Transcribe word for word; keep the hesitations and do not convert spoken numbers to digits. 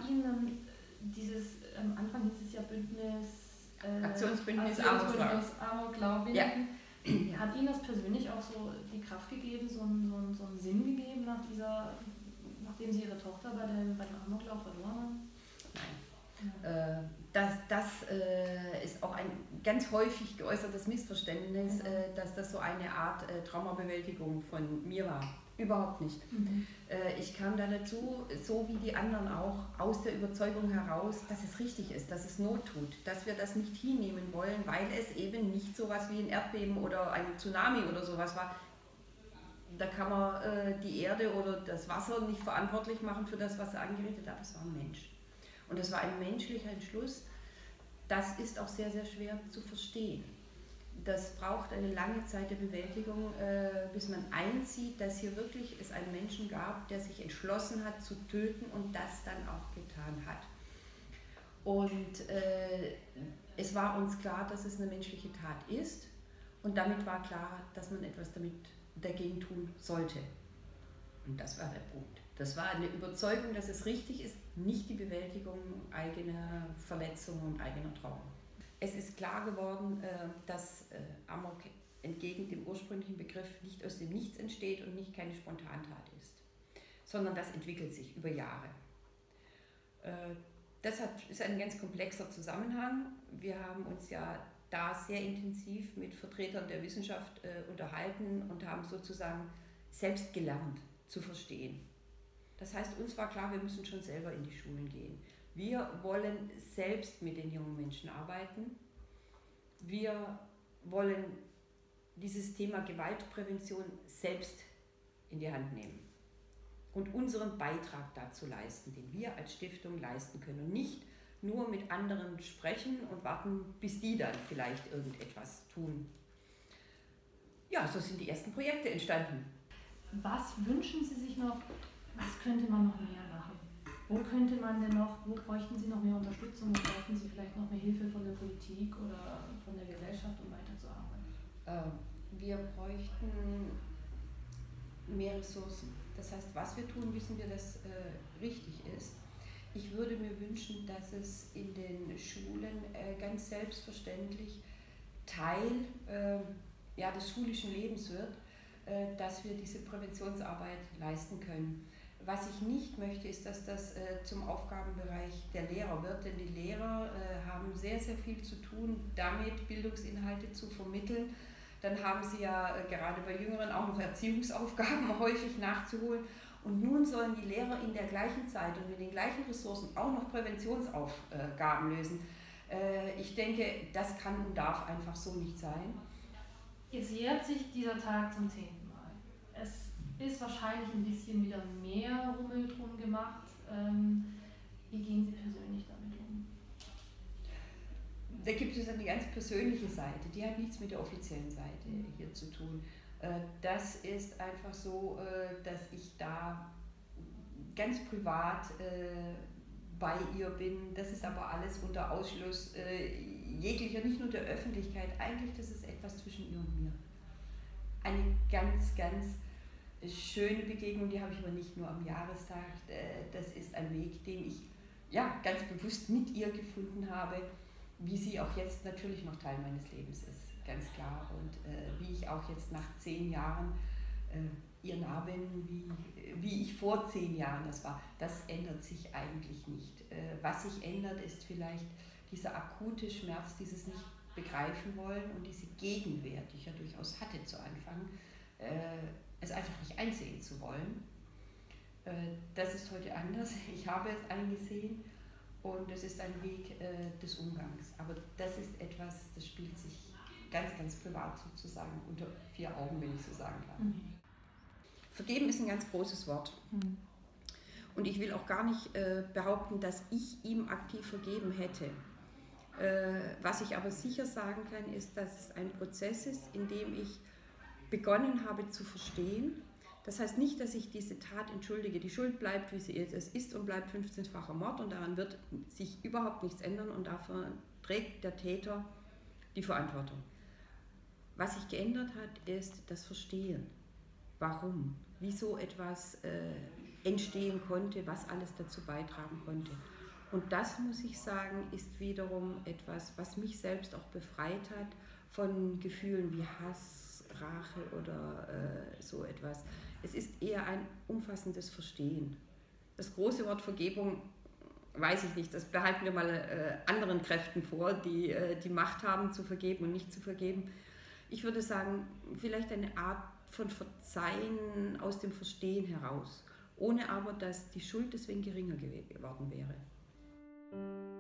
Ihnen dann dieses, am Anfang hieß es ja Bündnis, äh, Aktionsbündnis Amoklauf, ja. Hat Ihnen das persönlich auch so die Kraft gegeben, so einen, so einen, so einen Sinn gegeben, nach dieser, nachdem Sie Ihre Tochter bei dem, bei dem Amoklauf verloren haben? Nein. Ja. Äh, das das äh, ist auch ein ganz häufig geäußertes Missverständnis, ja. äh, dass das so eine Art äh, Traumabewältigung von mir war. Überhaupt nicht. Mhm. Äh, ich kam da dazu, so wie die anderen auch, aus der Überzeugung heraus, dass es richtig ist, dass es Not tut, dass wir das nicht hinnehmen wollen, weil es eben nicht so was wie ein Erdbeben oder ein Tsunami oder sowas war. Da kann man äh, die Erde oder das Wasser nicht verantwortlich machen für das, was er angerichtet hat. Es war ein Mensch. Und es war ein menschlicher Entschluss. Das ist auch sehr, sehr schwer zu verstehen. Das braucht eine lange Zeit der Bewältigung, äh, bis man einzieht, dass hier wirklich es einen Menschen gab, der sich entschlossen hat zu töten und das dann auch getan hat. Und äh, es war uns klar, dass es eine menschliche Tat ist und damit war klar, dass man etwas damit dagegen tun sollte. Und das war der Punkt. Das war eine Überzeugung, dass es richtig ist, nicht die Bewältigung eigener Verletzungen und eigener Trauer. Es ist klar geworden, dass Amok entgegen dem ursprünglichen Begriff nicht aus dem Nichts entsteht und nicht keine Spontantat ist, sondern das entwickelt sich über Jahre. Das ist ein ganz komplexer Zusammenhang. Wir haben uns ja da sehr intensiv mit Vertretern der Wissenschaft unterhalten und haben sozusagen selbst gelernt zu verstehen. Das heißt, uns war klar, wir müssen schon selber in die Schulen gehen. Wir wollen selbst mit den jungen Menschen arbeiten. Wir wollen dieses Thema Gewaltprävention selbst in die Hand nehmen und unseren Beitrag dazu leisten, den wir als Stiftung leisten können und nicht nur mit anderen sprechen und warten, bis die dann vielleicht irgendetwas tun. Ja, so sind die ersten Projekte entstanden. Was wünschen Sie sich noch, was könnte man noch mehr machen? Wo könnte man denn noch, wo bräuchten Sie noch mehr Unterstützung, wo bräuchten Sie vielleicht noch mehr Hilfe von der Politik oder von der Gesellschaft, um weiterzuarbeiten? Äh, wir bräuchten mehr Ressourcen. Das heißt, was wir tun, wissen wir, dass äh, richtig ist. Ich würde mir wünschen, dass es in den Schulen äh, ganz selbstverständlich Teil äh, ja, des schulischen Lebens wird, äh, dass wir diese Präventionsarbeit leisten können. Was ich nicht möchte, ist, dass das äh, zum Aufgabenbereich der Lehrer wird, denn die Lehrer äh, haben sehr, sehr viel zu tun, damit Bildungsinhalte zu vermitteln. Dann haben sie ja äh, gerade bei Jüngeren auch noch Erziehungsaufgaben häufig nachzuholen. Und nun sollen die Lehrer in der gleichen Zeit und mit den gleichen Ressourcen auch noch Präventionsaufgaben lösen. Äh, ich denke, das kann und darf einfach so nicht sein. Jetzt jährt sich dieser Tag zum zehnten Mal. Es ist wahrscheinlich ein bisschen wieder mehr Rummel drum gemacht. Ähm, wie gehen Sie persönlich damit um? Da gibt es eine ganz persönliche Seite, die hat nichts mit der offiziellen Seite hier zu tun. Das ist einfach so, dass ich da ganz privat bei ihr bin. Das ist aber alles unter Ausschluss jeglicher, nicht nur der Öffentlichkeit. Eigentlich, das ist etwas zwischen ihr und mir. Eine ganz, ganz schöne Begegnung, die habe ich aber nicht nur am Jahrestag. Das ist ein Weg, den ich ja, ganz bewusst mit ihr gefunden habe, wie sie auch jetzt natürlich noch Teil meines Lebens ist, ganz klar. Und äh, wie ich auch jetzt nach zehn Jahren äh, ihr nah bin, wie, wie ich vor zehn Jahren das war, das ändert sich eigentlich nicht. Äh, was sich ändert, ist vielleicht dieser akute Schmerz, dieses nicht begreifen wollen und diese Gegenwehr, die ich ja durchaus hatte zu Anfang, äh, es einfach nicht einsehen zu wollen. Äh, das ist heute anders. Ich habe es eingesehen. Und es ist ein Weg äh, des Umgangs. Aber das ist etwas, das spielt sich ganz, ganz privat sozusagen unter vier Augen, wenn ich so sagen kann. Mhm. Vergeben ist ein ganz großes Wort. Mhm. Und ich will auch gar nicht äh, behaupten, dass ich ihm aktiv vergeben hätte. Äh, was ich aber sicher sagen kann, ist, dass es ein Prozess ist, in dem ich begonnen habe zu verstehen. Das heißt nicht, dass ich diese Tat entschuldige. Die Schuld bleibt, wie sie ist. Es ist und bleibt fünfzehnfacher Mord und daran wird sich überhaupt nichts ändern und dafür trägt der Täter die Verantwortung. Was sich geändert hat, ist das Verstehen. Warum? Wieso etwas äh, entstehen konnte, was alles dazu beitragen konnte. Und das, muss ich sagen, ist wiederum etwas, was mich selbst auch befreit hat von Gefühlen wie Hass, Rache oder äh, so etwas. Es ist eher ein umfassendes Verstehen. Das große Wort Vergebung, weiß ich nicht, das behalten wir mal äh, anderen Kräften vor, die äh, die Macht haben zu vergeben und nicht zu vergeben. Ich würde sagen, vielleicht eine Art von Verzeihen aus dem Verstehen heraus, ohne aber, dass die Schuld deswegen geringer geworden wäre.